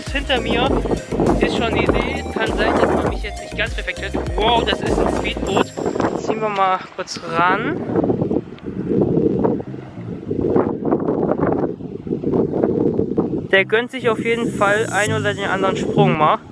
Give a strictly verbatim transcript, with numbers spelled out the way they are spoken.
Fuß hinter mir ist schon eine Idee. Kann sein, dass man mich jetzt nicht ganz perfekt hört. Wow, das ist ein Speedboot. Ziehen wir mal kurz ran. Der gönnt sich auf jeden Fall einen oder den anderen Sprung mal.